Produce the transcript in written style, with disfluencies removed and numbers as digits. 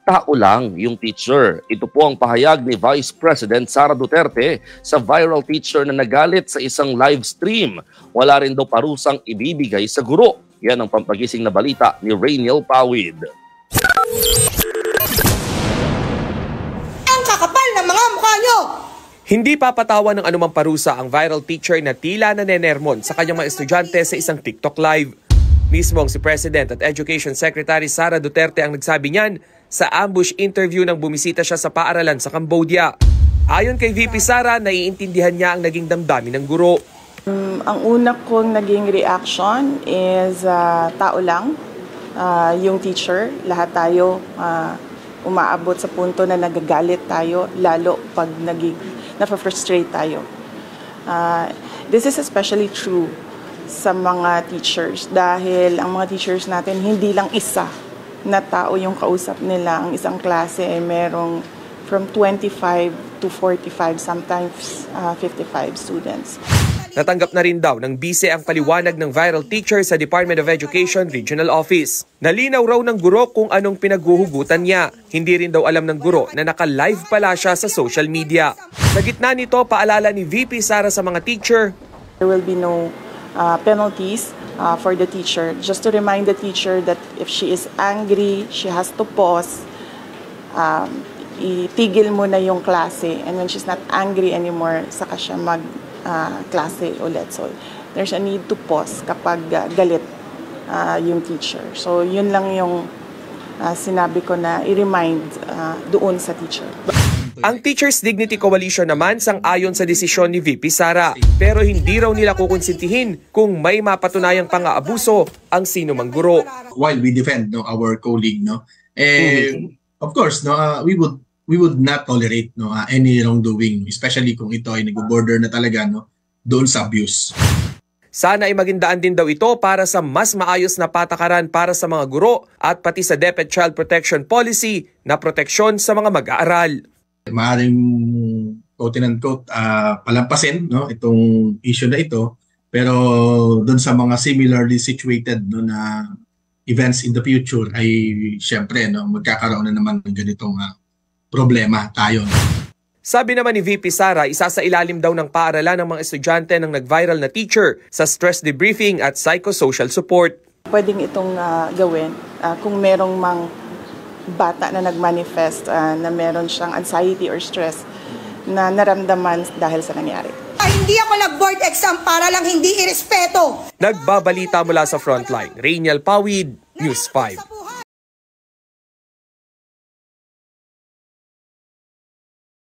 tao lang yung teacher. Ito po ang pahayag ni Vice President Sara Duterte sa viral teacher na nagalit sa isang live stream. Wala rin daw parusang ibibigay sa guro. Yan ang pampagising na balita ni Rainiel Pawid. Ang kakapal ng mga mukha nyo! Hindi papatawan ng anumang parusa ang viral teacher na tila nanenermon sa kanyang mga estudyante sa isang TikTok live. Mismong si President at Education Secretary Sara Duterte ang nagsabi niyan sa ambush interview nang bumisita siya sa paaralan sa Cambodia. Ayon kay VP Sara, naiintindihan niya ang naging damdamin ng guro. Ang una kong naging reaction is tao lang, yung teacher. Lahat tayo umaabot sa punto na nagagalit tayo, lalo pag na-frustrate tayo. This is especially true sa mga teachers dahil ang mga teachers natin hindi lang isa na tao yung kausap nila. Ang isang klase ay merong from 25 to 45, sometimes 55 students. Natanggap na rin daw ng bise ang paliwanag ng viral teacher sa Department of Education Regional Office. Nalinaw raw ng guro kung anong pinaghuhugutan niya. Hindi rin daw alam ng guro na naka-live pala siya sa social media. Sa gitna nito, paalala ni VP Sara sa mga teacher, there will be no penalties for the teacher. Just to remind the teacher that if she is angry, she has to pause. Itigil muna yung klase. And when she's not angry anymore, saka siya mag-klase ulit. So there's a need to pause kapag galit yung teacher. So yun lang yung sinabi ko na i-remind doon sa teacher. Ang Teachers Dignity Coalition naman sang-ayon sa desisyon ni VP Sara. Pero hindi raw nila kukonsintihin kung may mapatunayang pang-aabuso ang sino mang guro. While we defend our colleague, of course, we would not tolerate any wrongdoing, especially kung ito ay nag-border na talaga doon sa abuse. Sana ay magindaan din daw ito para sa mas maayos na patakaran para sa mga guro at pati sa DepEd Child Protection Policy na proteksyon sa mga mag-aaral. Maaring quote-unquote palampasin itong issue na ito, pero doon sa mga similarly situated na events in the future ay syempre magkakaroon na naman ng ganitong problema tayo. Sabi naman ni VP Sara, isa sa ilalim daw ng paaralan ng mga estudyante ng nag-viral na teacher sa stress debriefing at psychosocial support. Pwedeng itong gawin kung merong mang bata na nag-manifest na meron siyang anxiety or stress na naramdaman dahil sa nangyari. Hindi ako nag-board exam para lang hindi irespeto. Nagbabalita mula sa Frontline, Rainiel Pawid, News 5.